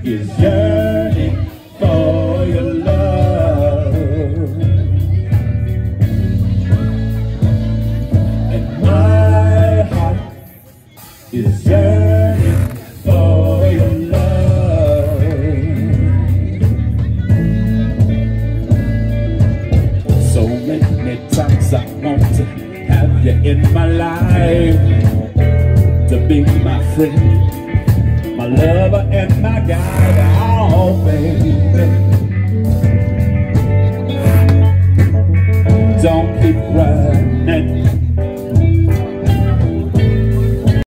is yearning for your love, and my heart is yearning for your love. So many times I want to have you in my life, to be my friend, my lover and my guide. Oh baby, don't keep running